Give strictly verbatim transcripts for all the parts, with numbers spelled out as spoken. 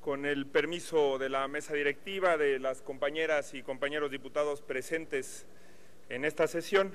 con el permiso de la mesa directiva, de las compañeras y compañeros diputados presentes en esta sesión,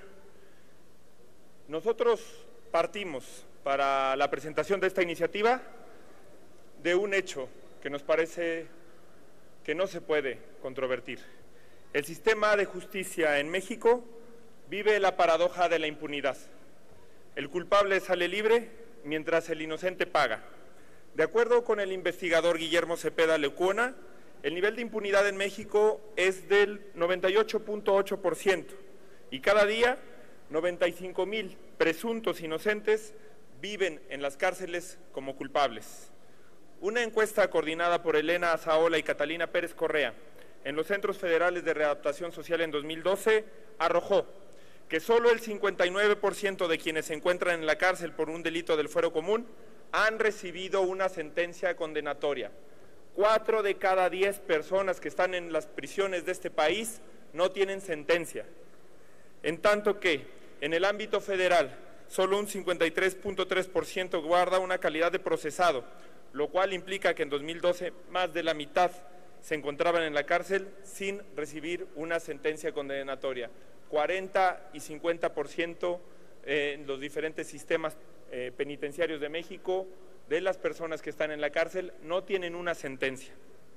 nosotros partimos para la presentación de esta iniciativa de un hecho que nos parece que no se puede controvertir. El sistema de justicia en México vive la paradoja de la impunidad. El culpable sale libre mientras el inocente paga. De acuerdo con el investigador Guillermo Cepeda Lecuona, el nivel de impunidad en México es del noventa y ocho punto ocho por ciento y cada día noventa y cinco mil presuntos inocentes viven en las cárceles como culpables. Una encuesta coordinada por Elena Azaola y Catalina Pérez Correa en los Centros Federales de Readaptación Social en dos mil doce arrojó que solo el cincuenta y nueve por ciento de quienes se encuentran en la cárcel por un delito del fuero común han recibido una sentencia condenatoria. Cuatro de cada diez personas que están en las prisiones de este país no tienen sentencia. En tanto que, en el ámbito federal, solo un cincuenta y tres punto tres por ciento guarda una calidad de procesado, lo cual implica que en dos mil doce más de la mitad se encontraban en la cárcel sin recibir una sentencia condenatoria. cuarenta y cincuenta por ciento en los diferentes sistemas eh, penitenciarios de México, de las personas que están en la cárcel, no tienen una sentencia.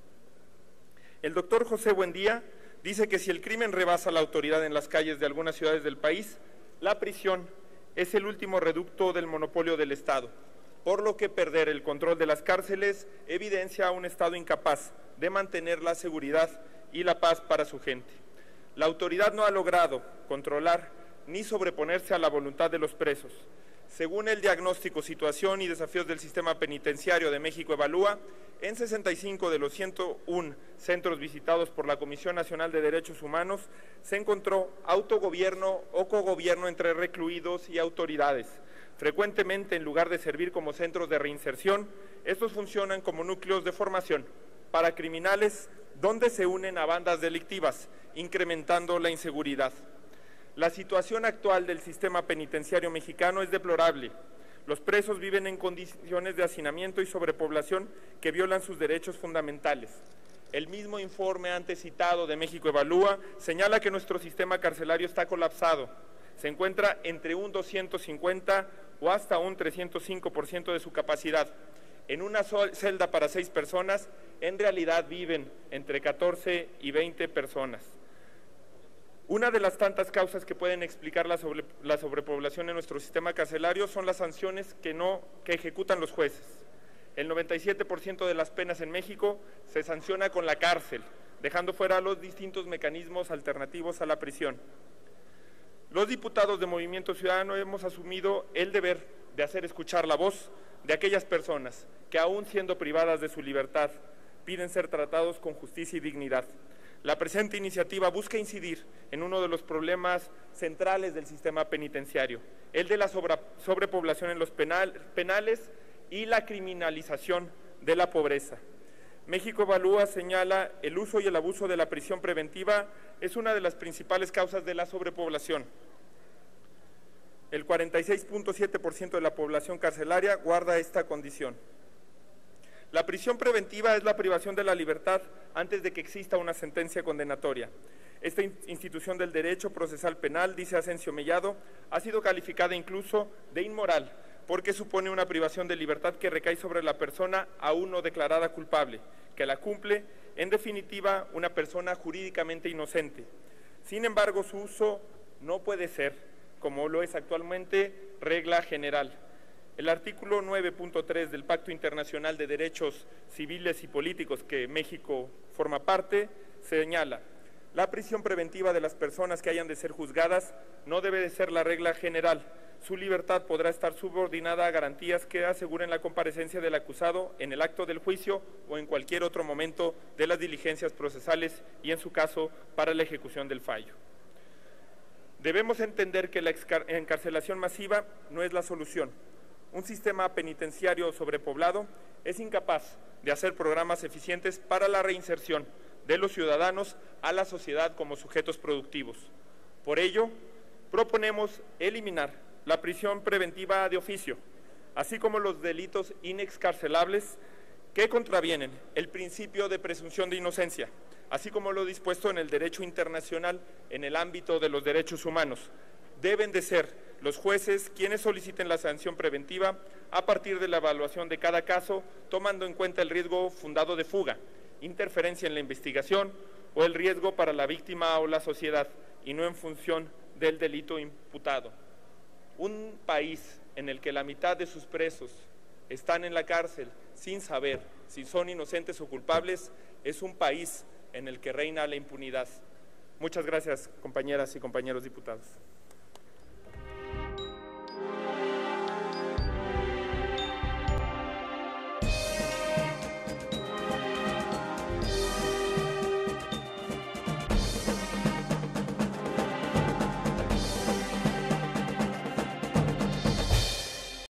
El doctor José Buendía dice que si el crimen rebasa la autoridad en las calles de algunas ciudades del país, la prisión es el último reducto del monopolio del Estado, por lo que perder el control de las cárceles evidencia un Estado incapaz de mantener la seguridad y la paz para su gente. La autoridad no ha logrado controlar ni sobreponerse a la voluntad de los presos. Según el diagnóstico Situación y Desafíos del Sistema Penitenciario de México Evalúa, en sesenta y cinco de los ciento uno centros visitados por la Comisión Nacional de Derechos Humanos se encontró autogobierno o cogobierno entre recluidos y autoridades. Frecuentemente, en lugar de servir como centros de reinserción, estos funcionan como núcleos de formación para criminales donde se unen a bandas delictivas, incrementando la inseguridad. La situación actual del sistema penitenciario mexicano es deplorable. Los presos viven en condiciones de hacinamiento y sobrepoblación que violan sus derechos fundamentales. El mismo informe antes citado de México Evalúa señala que nuestro sistema carcelario está colapsado. Se encuentra entre un doscientos cincuenta o hasta un trescientos cinco por ciento de su capacidad. En una celda para seis personas, en realidad viven entre catorce y veinte personas. Una de las tantas causas que pueden explicar la, sobre, la sobrepoblación en nuestro sistema carcelario son las sanciones que, no, que ejecutan los jueces. El noventa y siete por ciento de las penas en México se sanciona con la cárcel, dejando fuera los distintos mecanismos alternativos a la prisión. Los diputados de Movimiento Ciudadano hemos asumido el deber de hacer escuchar la voz de aquellas personas que, aún siendo privadas de su libertad, piden ser tratados con justicia y dignidad. La presente iniciativa busca incidir en uno de los problemas centrales del sistema penitenciario, el de la sobre, sobrepoblación en los penal, penales y la criminalización de la pobreza. México Evalúa señala el uso y el abuso de la prisión preventiva es una de las principales causas de la sobrepoblación. El cuarenta y seis punto siete por ciento de la población carcelaria guarda esta condición. La prisión preventiva es la privación de la libertad antes de que exista una sentencia condenatoria. Esta institución del derecho procesal penal, dice Asensio Mellado, ha sido calificada incluso de inmoral porque supone una privación de libertad que recae sobre la persona aún no declarada culpable, que la cumple, en definitiva, una persona jurídicamente inocente. Sin embargo, su uso no puede ser, como lo es actualmente, regla general. El artículo nueve punto tres del Pacto Internacional de Derechos Civiles y Políticos, que México forma parte, señala: la prisión preventiva de las personas que hayan de ser juzgadas no debe de ser la regla general. Su libertad podrá estar subordinada a garantías que aseguren la comparecencia del acusado en el acto del juicio o en cualquier otro momento de las diligencias procesales y, en su caso, para la ejecución del fallo. Debemos entender que la encarcelación masiva no es la solución. Un sistema penitenciario sobrepoblado es incapaz de hacer programas eficientes para la reinserción de los ciudadanos a la sociedad como sujetos productivos. Por ello, proponemos eliminar la prisión preventiva de oficio, así como los delitos inexcarcelables que contravienen el principio de presunción de inocencia, así como lo dispuesto en el derecho internacional en el ámbito de los derechos humanos. Deben de ser los jueces quienes soliciten la sanción preventiva a partir de la evaluación de cada caso, tomando en cuenta el riesgo fundado de fuga, interferencia en la investigación o el riesgo para la víctima o la sociedad, y no en función del delito imputado. Un país en el que la mitad de sus presos están en la cárcel sin saber si son inocentes o culpables es un país en el que reina la impunidad. Muchas gracias, compañeras y compañeros diputados.